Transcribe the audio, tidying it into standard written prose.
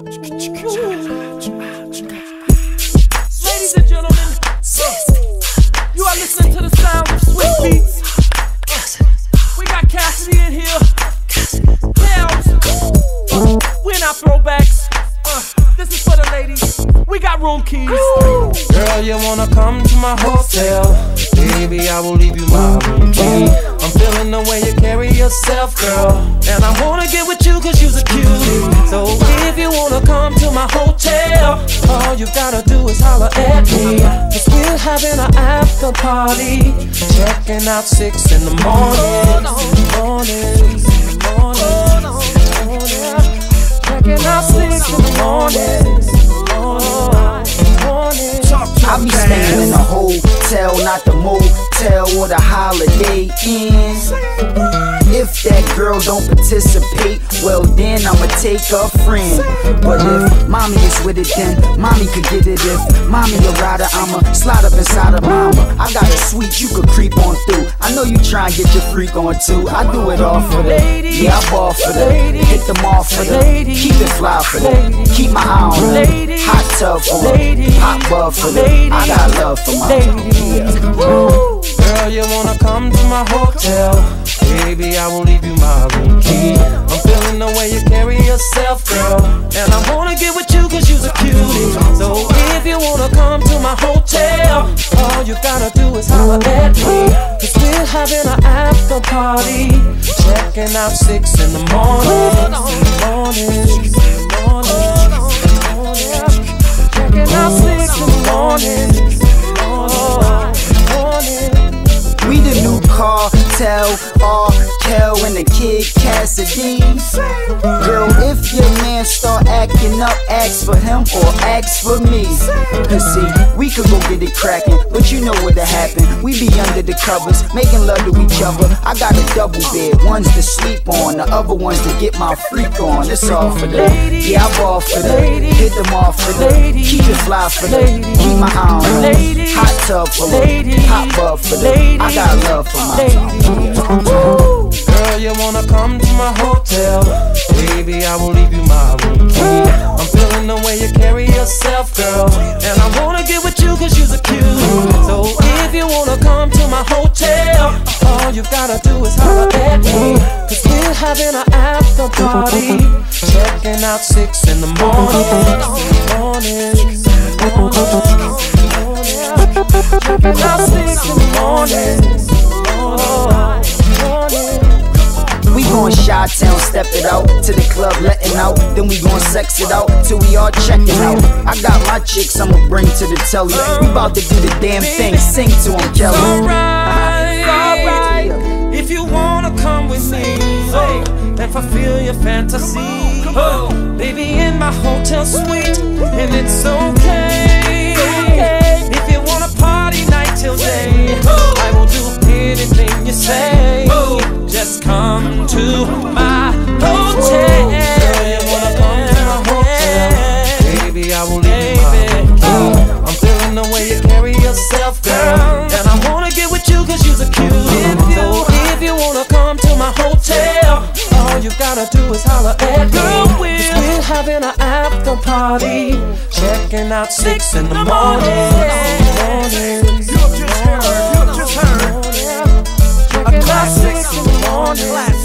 Ladies and gentlemen, you are listening to the sound of Swift Beats. We got Cassidy in here. We're not throwbacks. This is for the ladies. We got room keys. Girl, you wanna come to my hotel? Baby, I will leave you my room key. I'm feeling the way you carry yourself, girl, and I wanna get with you cause you's a cutie. So if you wanna come to my hotel, all you gotta do is holler at me. Cause we're having an after party, checking out 6 in the morning. Checking out 6 in the morning. I be staying in a hotel, not the motel or the Holiday Inn. If that girl don't participate, well then I'ma take a friend. But if mommy is with it, then mommy could get it. If mommy a rider, I'ma slide up inside of mama. I got a suite you could creep on through. I know you try and get your freak on too. I do it all for them. Yeah, I ball for them. Hit them off for them. Keep it fly for them. Keep my eye on them. Hot tub for them. Hot bub for them. I got love for my Girl, you wanna come to my hotel? Baby, I will leave you my room key. I'm feeling the way you carry yourself, girl, and I wanna get with you cause you's a cutie. So if you wanna come to my hotel, all you gotta do is holler at me. Cause we're having an after party, checking out 6 in the morning. Checking out 6 in the morning. We the new cartel, R.Kelly and the kid Cassidy. Girl, if your man start acting up, ask for him or ask for me. Cause see, we could go get it crackin', but you know what'll happen. We be under the covers, making love to each other. I got a double bed, one's to sleep on, the other one's to get my freak on. It's all for them. Yeah, I ball for them. Hit them off for them. Keep it fly for them. Keep my eye on them. Hot tub for them. Hot bub for them. I got love for my Girl, you wanna come to my hotel? Baby, I will leave you my room key. I'm feeling the way you carry yourself, girl, and I wanna get with you cause you's a cutie. So if you wanna come to my hotel, all you gotta do is holler at me. Cause we're having an after party, checking out 6 in the morning. Checking out 6 in the morning. We gon' Chi-Town, step it out to the club, letting out. Then we gon' sex it out till we all checking out. I got my chicks I'ma bring to the telly. We bout to do the damn thing, sing to them, Kelly. Alright, if you wanna come with me and fulfill your fantasy, baby, in my hotel suite, and it's okay. If you wanna party night till day, I will do anything you say. Just come to my hotel. Girl, you wanna come to my hotel? Baby, I will leave you my room key. I'm feeling the way you carry yourself, girl, and I wanna get with you cause you's a cutie. So if you wanna come to my hotel, all you gotta do is holler at me. We're having an after party, checking out 6 in the morning. You have just heard. A classic in the morning.